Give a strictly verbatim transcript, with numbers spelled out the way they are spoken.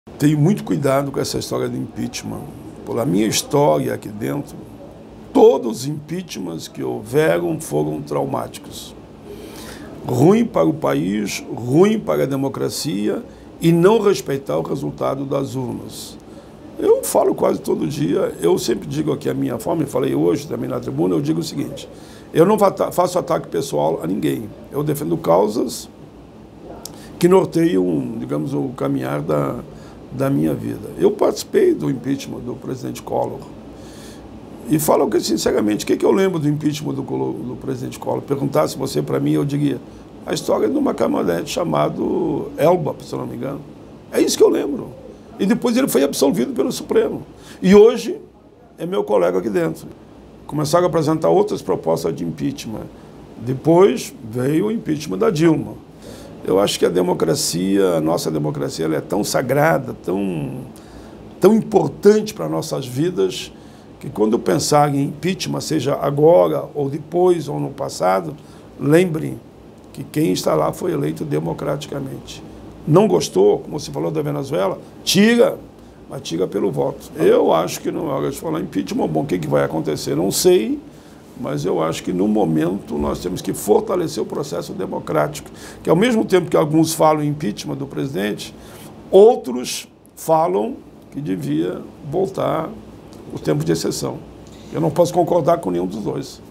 Tenho muito cuidado com essa história do impeachment. Pela minha história aqui dentro, todos os impeachments que houveram foram traumáticos. Ruim para o país, ruim para a democracia e não respeitar o resultado das urnas. Eu falo quase todo dia, eu sempre digo aqui a minha forma, e falei hoje também na tribuna, eu digo o seguinte: eu não faço ataque pessoal a ninguém, eu defendo causas que norteiam, digamos, o caminhar da, da minha vida. Eu participei do impeachment do presidente Collor e falo que, sinceramente, o que, que eu lembro do impeachment do, do presidente Collor? Perguntasse você para mim, eu diria a história de uma caminhonete chamado Elba, se não me engano. É isso que eu lembro. E depois ele foi absolvido pelo Supremo. E hoje é meu colega aqui dentro. Começaram a apresentar outras propostas de impeachment. Depois veio o impeachment da Dilma. Eu acho que a democracia, a nossa democracia, ela é tão sagrada, tão, tão importante para nossas vidas, que quando pensar em impeachment, seja agora, ou depois, ou no passado, lembrem que quem está lá foi eleito democraticamente. Não gostou, como você falou da Venezuela, tira, mas tira pelo voto. Eu acho que não é hora de falar impeachment. Bom, o que, que vai acontecer? Não sei, mas eu acho que no momento nós temos que fortalecer o processo democrático, que ao mesmo tempo que alguns falam em impeachment do presidente, outros falam que devia voltar o tempo de exceção. Eu não posso concordar com nenhum dos dois.